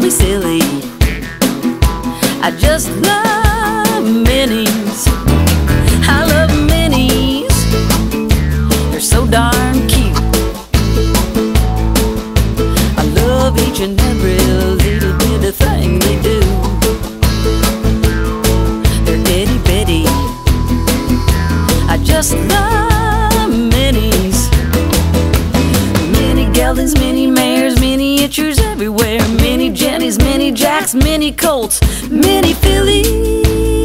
me silly. I just love minis. I love minis. They're so darn cute. I love each and every little bit of thing they do. They're itty bitty. I just love minis. Mini geldings, mini mares, miniatures everywhere. Mini jennies, mini jacks, mini colts, mini fillies.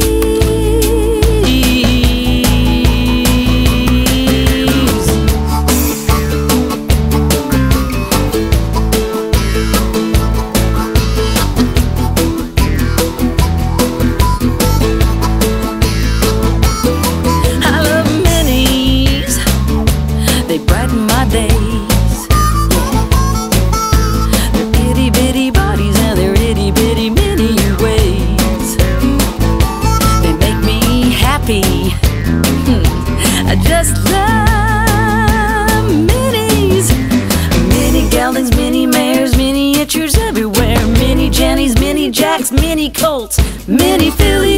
I love minis. They brighten my days. Their itty bitty bodies and their itty bitty mini ways, they make me happy. I just love minis. Mini geldings, mini mares, miniatures everywhere. Mini jennies, mini jacks, mini colts, mini fillies.